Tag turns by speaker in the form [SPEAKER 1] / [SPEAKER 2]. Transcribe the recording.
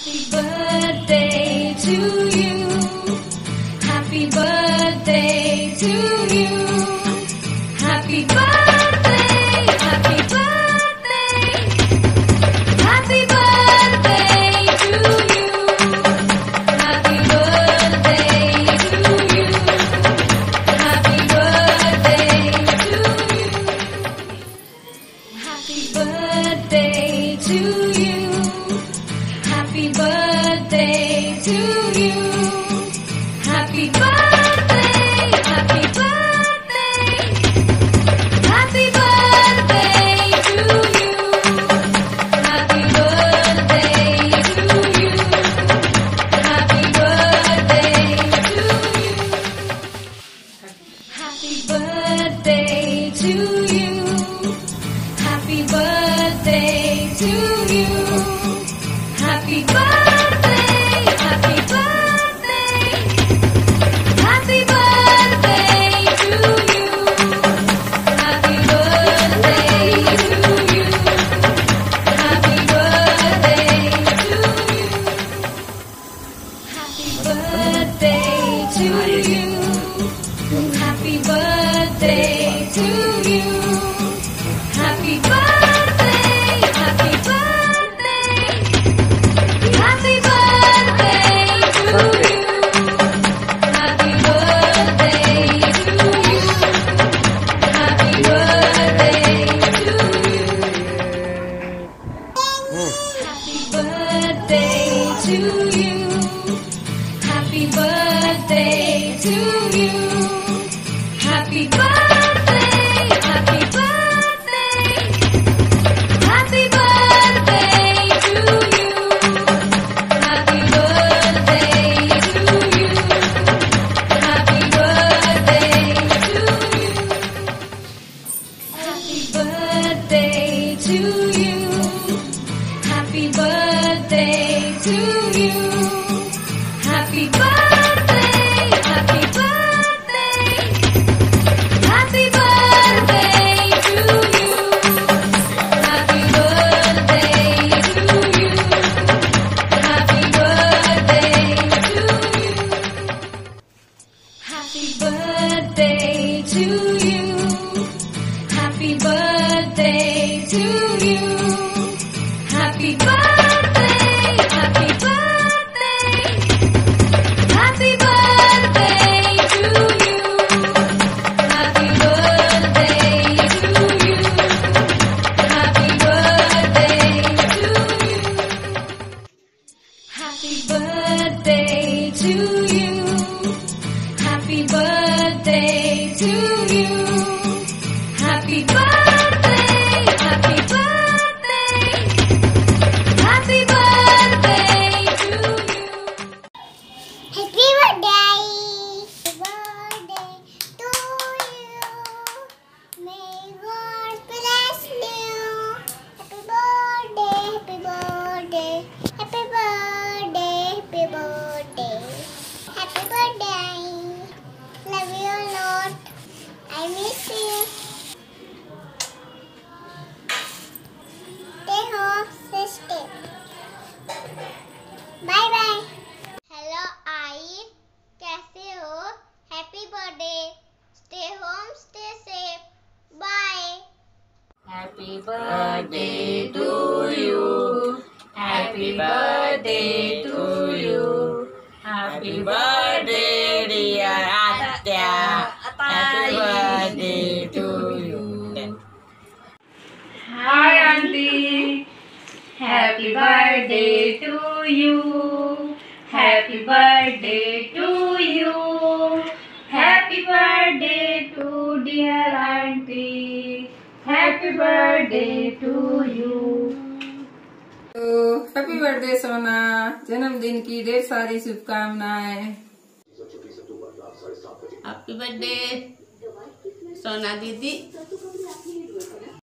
[SPEAKER 1] Happy birthday to you. Happy birthday to you. Happy birthday, happy birthday. Happy birthday to you. Happy birthday to you. Happy birthday to you. Happy birthday to you. Happy birthday to you. Happy birthday, happy birthday. Happy birthday to you. Happy birthday to you. Happy birthday to you. Happy birthday to you. Happy birthday to you. Happy birthday, happy birthday. Happy birthday to you. Happy birthday to you. Happy birthday to you. Happy birthday to you. Happy birthday to you. Happy birthday, happy birthday. Happy birthday to you. Happy birthday to you. Happy birthday to you. Happy birthday to you. Happy birthday to you. Happy birthday, happy birthday. Happy birthday to you. Happy birthday to you. Happy birthday to you. Happy birthday to you. Happy birthday to you. Happy birthday, happy birthday. Happy birthday to you. Happy birthday to you. Happy birthday to you. Happy birthday to you. Happy birthday to you. Happy birthday, happy birthday. Happy birthday to you. Happy birthday to you. Happy birthday to you. Happy birthday to you. Happy birthday to you. Happy birthday, happy birthday. Happy birthday to you.
[SPEAKER 2] Happy birthday! May God bless you. Happy birthday, happy birthday, happy birthday, happy birthday, happy birthday. Love you a lot. I miss you. Stay home, stay safe. Bye bye. Hello आई, कैसे हो? Happy birthday. Stay home, stay safe. Bye.
[SPEAKER 3] Happy birthday to you. Happy birthday to you. Happy birthday dear Atya. Happy birthday to you.
[SPEAKER 4] Hi auntie. Happy birthday to you. Happy birthday to you. Happy birthday to dear auntie. Happy birthday to you.
[SPEAKER 5] Happy birthday सोना, जन्मदिन की ढेर सारी शुभकामनाएं।
[SPEAKER 3] Happy birthday सोना दीदी।